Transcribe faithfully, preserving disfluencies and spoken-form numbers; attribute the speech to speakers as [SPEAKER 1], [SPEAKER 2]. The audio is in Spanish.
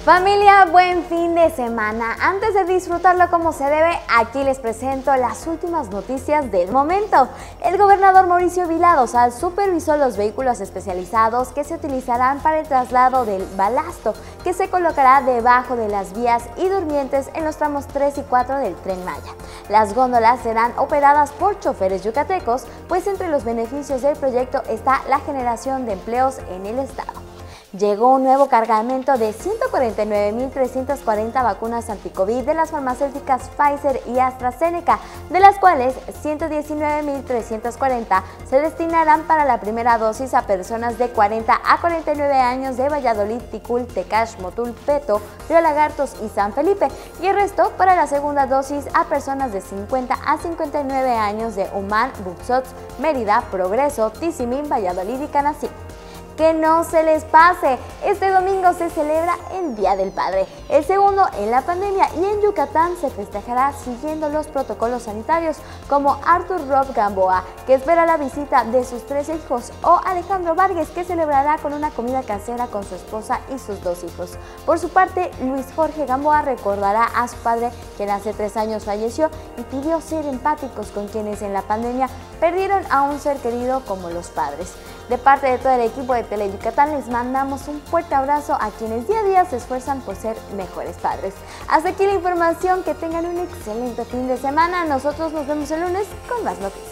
[SPEAKER 1] Familia, buen fin de semana. Antes de disfrutarlo como se debe, aquí les presento las últimas noticias del momento. El gobernador Mauricio Vila Dosal supervisó los vehículos especializados que se utilizarán para el traslado del balasto, que se colocará debajo de las vías y durmientes en los tramos tres y cuatro del Tren Maya. Las góndolas serán operadas por choferes yucatecos, pues entre los beneficios del proyecto está la generación de empleos en el estado. Llegó un nuevo cargamento de ciento cuarenta y nueve mil trescientas cuarenta vacunas anticovid de las farmacéuticas Pfizer y AstraZeneca, de las cuales ciento diecinueve mil trescientas cuarenta se destinarán para la primera dosis a personas de cuarenta a cuarenta y nueve años de Valladolid, Ticul, Tecash, Motul, Peto, Río Lagartos y San Felipe, y el resto para la segunda dosis a personas de cincuenta a cincuenta y nueve años de Humán, Buxots, Mérida, Progreso, Tizimín, Valladolid y Canacín. Que no se les pase, este domingo se celebra el Día del Padre, el segundo en la pandemia, y en Yucatán se festejará siguiendo los protocolos sanitarios, como Arthur Rob Gamboa, que espera la visita de sus tres hijos, o Alejandro Vargas, que celebrará con una comida casera con su esposa y sus dos hijos. Por su parte, Luis Jorge Gamboa recordará a su padre, quien hace tres años falleció, y pidió ser empáticos con quienes en la pandemia perdieron a un ser querido como los padres. De parte de todo el equipo de Tele Yucatán les mandamos un fuerte abrazo a quienes día a día se esfuerzan por ser mejores padres. Hasta aquí la información, que tengan un excelente fin de semana. Nosotros nos vemos el lunes con más noticias.